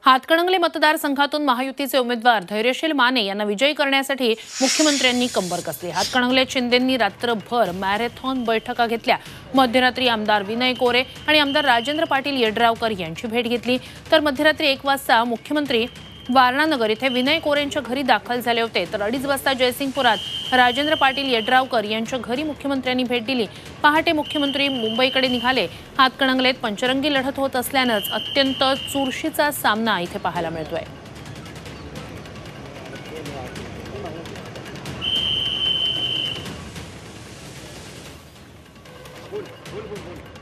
हातकणंगले मतदारसंघातून महायुतीचे उमेदवार धैर्यशील माने यांना विजयी करण्यासाठी मुख्यमंत्र्यांनी कंबर कसली। हातकणंगले शिंदेंनी रात्रभर मॅरेथॉन बैठका घेतल्या। मध्यरात्री आमदार विनय कोरे आणि आमदार राजेंद्र पाटील येड्रावकर यांची भेट घेतली। तर मध्यरात्री 1 वाजता मुख्यमंत्री वारणानगर इथे विनय कोरेंच्या घरी दाखल झाले होते। तर 2:30 वाजता जयसिंगपुरात राजेंद्र पाटील येड्रावकर यांच्या घरी मुख्यमंत्र्यांनी भेट दिली। पहाटे मुख्यमंत्री मुंबईकडे निघाले। हातकणंगलेत पंचरंगी लढत होत असल्यानेच अत्यंत चुरशीचा सामना इथे पाहायला मिळतोय। बोल बोल बोल बोल